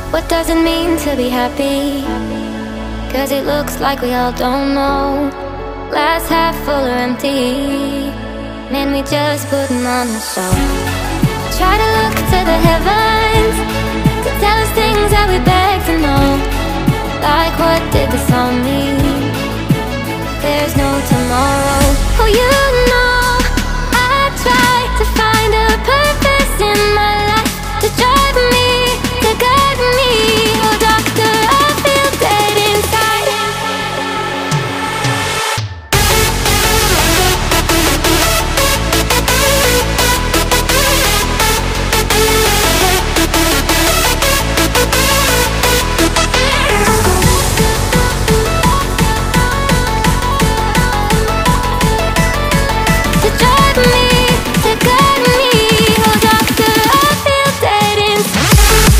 What does it mean to be happy? 'Cause it looks like we all don't know. Glass half full or empty, man, we just putting on the show. Try to look to the heavens to tell us things that we beg to know. Like, what did the song mean? There's no tomorrow. Oh, you know, I try to find a purpose in my life, to drive me, to guide me. Oh, doctor, I feel dead inside. To drive me, to guide me. Oh, doctor, I feel dead inside.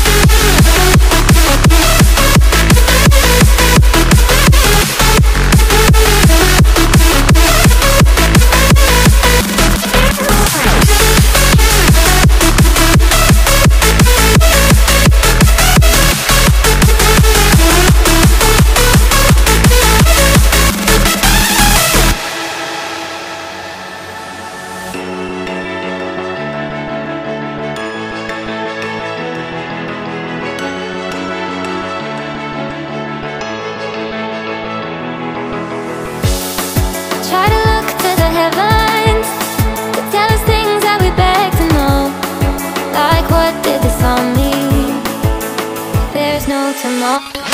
Try to look to the heavens to tell us things that we beg to know. Like, what did the song mean? There's no tomorrow.